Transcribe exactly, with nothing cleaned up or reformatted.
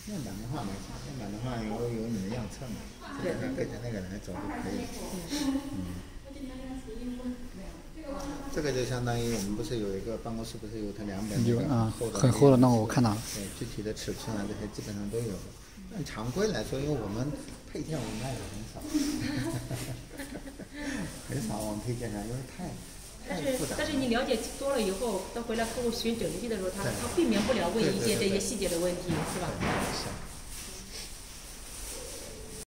面板的话没啥，面板的话有有你的样册嘛，基本上跟着那个来走就可以了。嗯。这个就相当于我们不是有一个办公室，不是有它两本那个啊， 厚的很厚的那个我看到了。 对，具体的尺寸啊这些基本上都有。按常规来说，因为我们配件我们卖的很少，很少往配件上，因为太。 但是但是你了解多了以后，到回来客户选整机的时候，他他避免不了问一些这些细节的问题，是吧？